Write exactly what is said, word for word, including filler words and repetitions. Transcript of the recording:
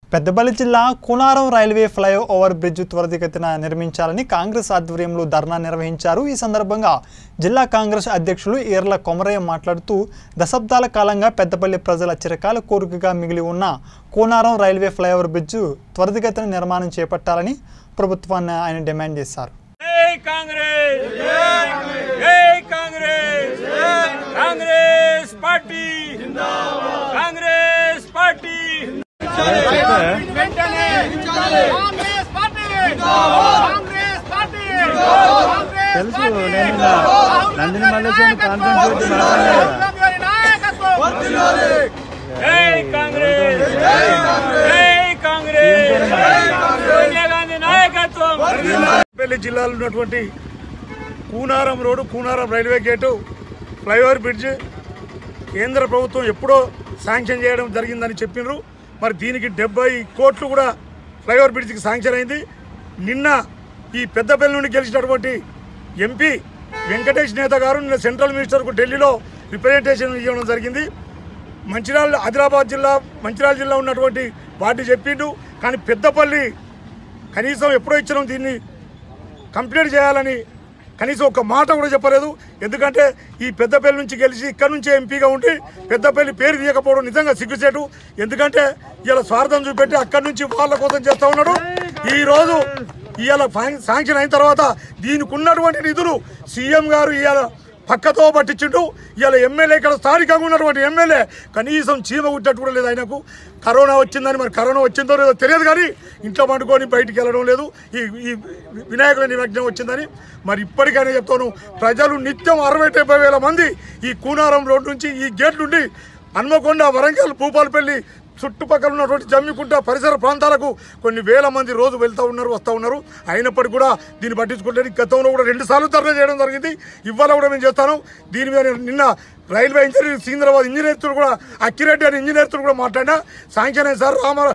పెద్దపల్లి జిల్లా Koonaram railway flyover bridge త్వరితగతిన నిర్మించాలని కాంగ్రెస్ ఆధ్వర్యంలో ధర్నా నిర్వహించారు। ఈ సందర్భంగా జిల్లా కాంగ్రెస్ అధ్యక్షులు ఈర్ల కొమరయ్య మాట్లాడుతూ దశాబ్దాల కాలంగా పెద్దపల్లి ప్రజల చిరకాల కోరికగా మిగిలి ఉన్న కూనారం రైల్వే ఫ్లైఓవర్ బ్రిడ్జ్ త్వరితగతిన నిర్మాణం చేపట్టాలని ప్రభుత్వాన్ని ఆయన డిమాండ్ చేశారు। జై కాంగ్రెస్ జై కాంగ్రెస్ కాంగ్రెస్ పార్టీ జిందాబాద్ కాంగ్రెస్ పార్టీ తెలుసు నేను నందిని మల్లేశ్వరి కాన్ఫరెన్స్ జై కాంగ్రెస్ జై కాంగ్రెస్ సోనియా గాంధీ నాయకత్వం। పెద్దపల్లి జిల్లాలో ఉన్నటువంటి Kunaram road Kunaram railway gate flyover bridge కేంద్ర ప్రభుత్వం ఎప్పుడో శాంక్షన్ చేయడం జరిగిందని చెప్పినారు। మరి దీనికి డెబ్బై కోట్లు కూడా ఫ్లైఓవర్ బ్రిడ్జ్కి శాంక్షన్ అయింది। నిన్న ఈ పెద్దపల్లి నుండి గెలిచినటువంటి ఎంపీ వెంకటేష్ నేత గారు నిన్న సెంట్రల్ మినిస్టర్కు ఢిల్లీలో రిప్రజెంటేషన్ ఇవ్వడం జరిగింది। మంచిర్యాల ఆదిలాబాద్ జిల్లా మంచిర్యాల జిల్లా ఉన్నటువంటి పార్టీ చెప్పిండు, కానీ పెద్దపల్లి కనీసం ఎప్పుడో ఇచ్చినాం దీన్ని కంప్లీట్ చేయాలని కనీసం ఒక మాట కూడా చెప్పలేదు। ఎందుకంటే ఈ పెద్దపల్లి నుంచి గెలిచి ఇక్కడ నుంచే ఎంపీగా ఉండి పెద్దపల్లి పేరు తీయకపోవడం నిజంగా సిగ్గుచేటు। ఎందుకంటే ఇలా స్వార్థం చూపెట్టి అక్కడి నుంచి వాళ్ళ కోసం చేస్తూ ఉన్నాడు। ఈరోజు ఇవాళ శాంక్షన్ అయిన తర్వాత దీనికి ఉన్నటువంటి నిధులు సీఎం గారు ఇవాళ పక్కతో పట్టించుంటూ ఇవాళ ఎమ్మెల్యే ఇక్కడ స్థానికంగా ఉన్నటువంటి ఎమ్మెల్యే కనీసం చీమ కుట్టట్టు కూడా లేదు। ఆయనకు కరోనా వచ్చిందని, మరి కరోనా వచ్చిందో లేదో తెలియదు, కానీ ఇంట్లో పండుకొని బయటికి వెళ్ళడం లేదు। ఈ ఈ వినాయకుల నిమగ్నం వచ్చిందని మరి ఇప్పటికైనా చెప్తాను, ప్రజలు నిత్యం అరవై డెబ్బై వేల మంది ఈ కూనారం రోడ్డు నుంచి ఈ గేట్ నుండి హన్మకొండ, వరంగల్, భూపాలపల్లి చుట్టుపక్కల ఉన్నటువంటి జమ్మికుంట పరిసర ప్రాంతాలకు కొన్ని వేల మంది రోజు వెళ్తూ ఉన్నారు, వస్తూ ఉన్నారు। అయినప్పటికీ కూడా దీన్ని పట్టించుకుంటే గతంలో కూడా రెండు సార్లు ధర్నా చేయడం జరిగింది, ఇవాళ కూడా మేము చేస్తాను। దీని మీద నిన్న రైల్వే ఇంజనీరింగ్ సికింద్రాబాద్ ఇంజనీర్తో కూడా అక్కిరెడ్డి అని ఇంజనీర్తో కూడా మాట్లాడినా శాంక్షన్ అయింది సార్, రామ